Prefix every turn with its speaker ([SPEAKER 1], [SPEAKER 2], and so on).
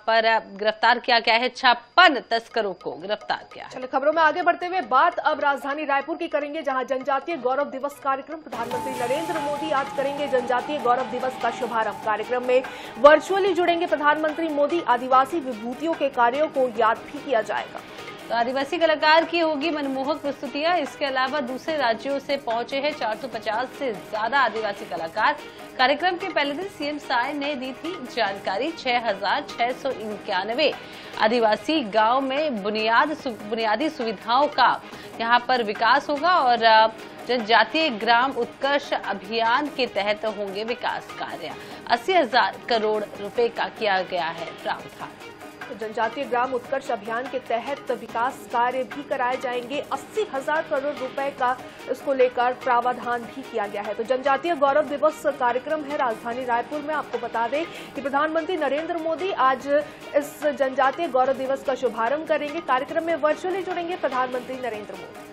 [SPEAKER 1] पर गिरफ्तार किया गया है। 56 तस्करों को गिरफ्तार किया है।
[SPEAKER 2] चलिए खबरों में आगे बढ़ते हुए बात अब राजधानी रायपुर की करेंगे, जहां जनजातीय गौरव दिवस कार्यक्रम प्रधानमंत्री नरेंद्र मोदी आज करेंगे जनजातीय गौरव दिवस का शुभारंभ। कार्यक्रम में वर्चुअली जुड़ेंगे प्रधानमंत्री मोदी। आदिवासी विभूतियों के कार्यों को याद भी किया जाएगा।
[SPEAKER 1] तो आदिवासी कलाकार की होगी मनमोहक प्रस्तुतियां। इसके अलावा दूसरे राज्यों से पहुंचे हैं 450 से ज्यादा आदिवासी कलाकार। कार्यक्रम के पहले दिन सीएम साय ने दी थी जानकारी। 6,691 आदिवासी गांव में बुनियादी सुविधाओं का यहां पर विकास होगा और जनजातीय ग्राम उत्कर्ष अभियान के तहत होंगे विकास कार्य। 80,000 करोड़ रुपए का किया गया है प्रावधान।
[SPEAKER 2] जनजातीय ग्राम उत्कर्ष अभियान के तहत विकास कार्य भी कराए जाएंगे। 80,000 करोड़ रुपए का इसको लेकर प्रावधान भी किया गया है। तो जनजातीय गौरव दिवस कार्यक्रम है राजधानी रायपुर में। आपको बता दें कि प्रधानमंत्री नरेंद्र मोदी आज इस जनजातीय गौरव दिवस का शुभारंभ करेंगे। कार्यक्रम में वर्चुअली जुड़ेंगे प्रधानमंत्री नरेंद्र मोदी।